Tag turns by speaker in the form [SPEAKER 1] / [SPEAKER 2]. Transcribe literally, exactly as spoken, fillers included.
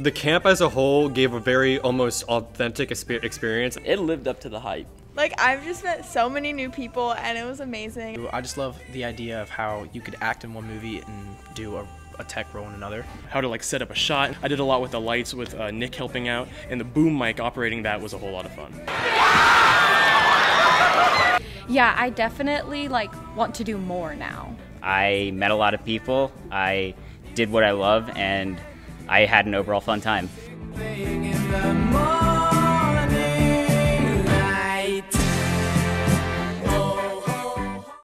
[SPEAKER 1] The camp as a whole gave a very almost authentic experience.
[SPEAKER 2] It lived up to the hype.
[SPEAKER 3] Like, I've just met so many new people and it was amazing.
[SPEAKER 4] I just love the idea of how you could act in one movie and do a, a tech role in another.
[SPEAKER 5] How to like set up a shot. I did a lot with the lights with uh, Nick helping out, and the boom mic operating that was a whole lot of fun.
[SPEAKER 6] Yeah, I definitely like want to do more now.
[SPEAKER 7] I met a lot of people, I did what I love, and I had an overall fun time.